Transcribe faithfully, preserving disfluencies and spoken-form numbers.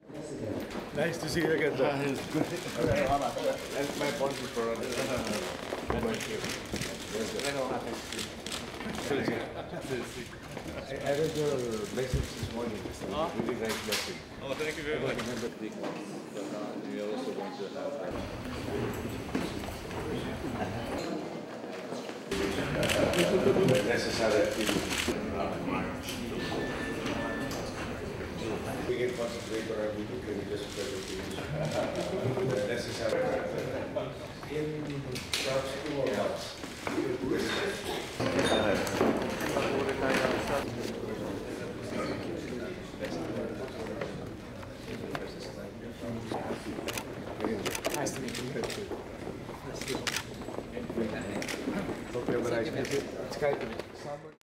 Nice to see you again, sir. And my apologies for uh, thank you. I, I read your message this morning. It's a Oh. really nice message. Oh, thank you very I much. remember the But uh, we also want to have uh, the necessary activity. We can concentrate on our meeting, can we just present the necessary in perhaps two or months. Nice to meet you. Nice to meet you. Hope you have a nice visit. It's kind of summer.